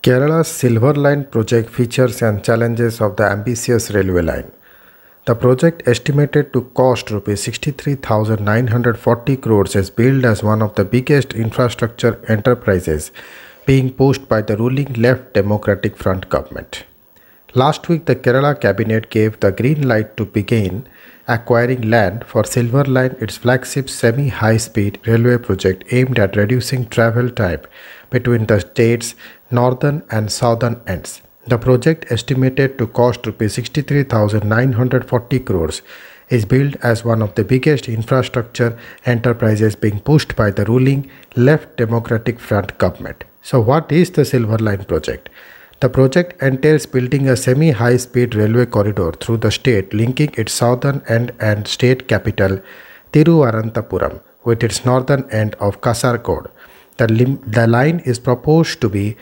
Kerala's SilverLine project features and challenges of the ambitious railway line. The project, estimated to cost Rs 63,940 crores, is billed as one of the biggest infrastructure enterprises being pushed by the ruling Left Democratic Front government. Last week, the Kerala cabinet gave the green light to begin acquiring land for SilverLine, its flagship semi-high-speed railway project aimed at reducing travel time between the state's northern and southern ends. The project, estimated to cost Rs 63,940 crores, is billed as one of the biggest infrastructure enterprises being pushed by the ruling Left Democratic Front government. So what is the SilverLine project? The project entails building a semi-high-speed railway corridor through the state, linking its southern end and state capital Thiruvananthapuram with its northern end of Kasaragod. The line is proposed to be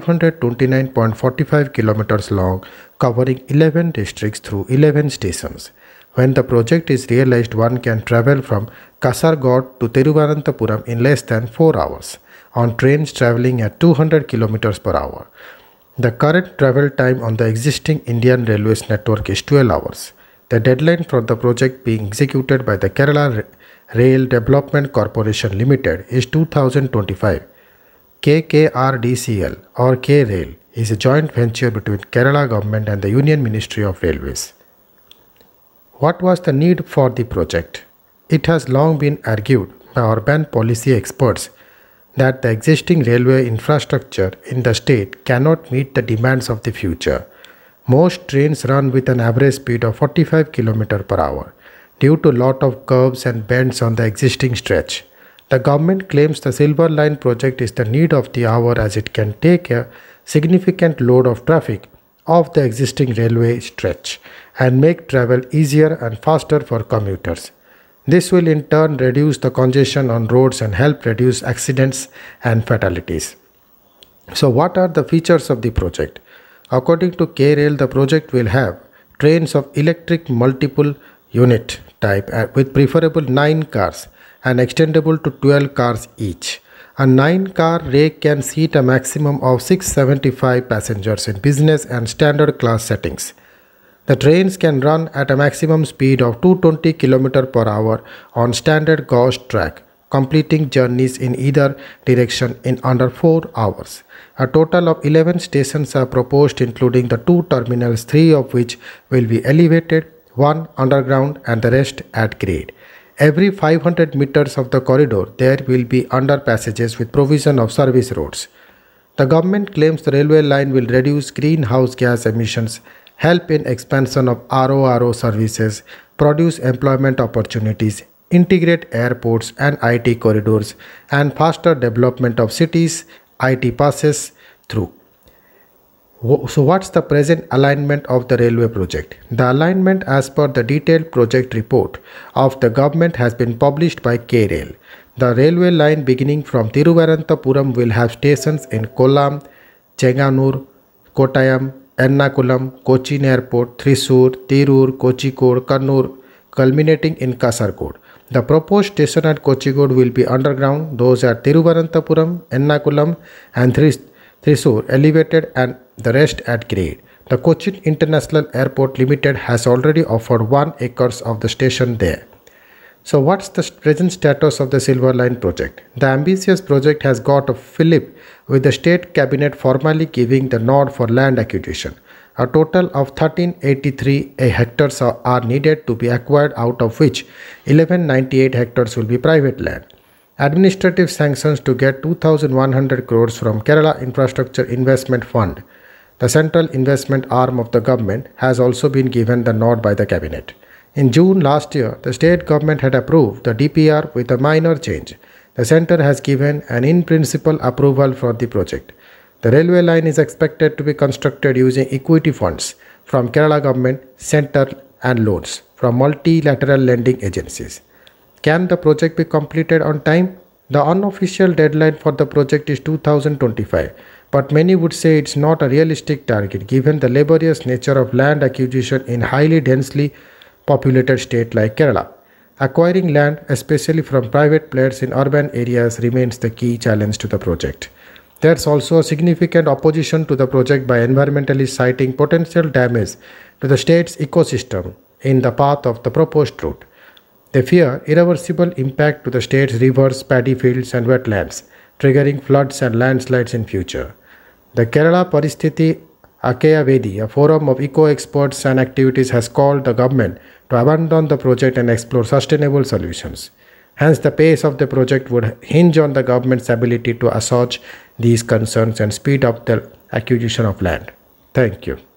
529.45 kilometers long, covering 11 districts through 11 stations. When the project is realized, one can travel from Kasaragod to Thiruvananthapuram in less than 4 hours, on trains traveling at 200 kilometers per hour. The current travel time on the existing Indian Railways network is 12 hours. The deadline for the project being executed by the Kerala Rail Development Corporation Limited is 2025. KKRDCL or K-Rail is a joint venture between Kerala government and the Union Ministry of Railways. What was the need for the project? It has long been argued by urban policy experts that the existing railway infrastructure in the state cannot meet the demands of the future. Most trains run with an average speed of 45 km per hour due to lot of curves and bends on the existing stretch. The government claims the SilverLine project is the need of the hour as it can take a significant load of traffic off the existing railway stretch and make travel easier and faster for commuters. This will in turn reduce the congestion on roads and help reduce accidents and fatalities. So what are the features of the project? According to K-Rail, the project will have trains of electric multiple unit type with preferable 9 cars and extendable to 12 cars each. A 9-car rake can seat a maximum of 675 passengers in business and standard class settings. The trains can run at a maximum speed of 220 km per hour on standard gauge track, completing journeys in either direction in under 4 hours. A total of 11 stations are proposed, including the 2 terminals, 3 of which will be elevated, 1 underground and the rest at grade. Every 500 meters of the corridor, there will be underpassages with provision of service roads. The government claims the railway line will reduce greenhouse gas emissions, help in expansion of RORO services, produce employment opportunities, integrate airports and IT corridors, and faster development of cities, IT passes through. So what's the present alignment of the railway project? The alignment as per the detailed project report of the government has been published by K-Rail. The railway line beginning from Thiruvananthapuram will have stations in Kollam, Chenganur, Kottayam, Ernakulam, Cochin Airport, Thrissur, Tirur, Kozhikode, Kannur, culminating in Kasaragod. The proposed station at Kozhikode will be underground, those at Thiruvananthapuram, Ernakulam and Thrissur elevated and the rest at grade. The Cochin International Airport Limited has already offered 1 acre of the station there. So what's the present status of the SilverLine project? The ambitious project has got a fillip with the state cabinet formally giving the nod for land acquisition. A total of 1383 hectares are needed to be acquired, out of which 1198 hectares will be private land. Administrative sanctions to get 2,100 crores from Kerala Infrastructure Investment Fund, the central investment arm of the government, has also been given the nod by the cabinet. In June last year, the state government had approved the DPR with a minor change. The centre has given an in-principle approval for the project. The railway line is expected to be constructed using equity funds from Kerala government, centre and loans from multilateral lending agencies. Can the project be completed on time? The unofficial deadline for the project is 2025, but many would say it's not a realistic target given the laborious nature of land acquisition in highly densely populated state like Kerala. Acquiring land, especially from private players in urban areas, remains the key challenge to the project. There's also a significant opposition to the project by environmentalists citing potential damage to the state's ecosystem in the path of the proposed route. They fear irreversible impact to the state's rivers, paddy fields, and wetlands, triggering floods and landslides in future. The Kerala Paristiti Akaya Vedi, a forum of eco-experts and activities, has called the government to abandon the project and explore sustainable solutions. Hence, the pace of the project would hinge on the government's ability to assuage these concerns and speed up the acquisition of land. Thank you.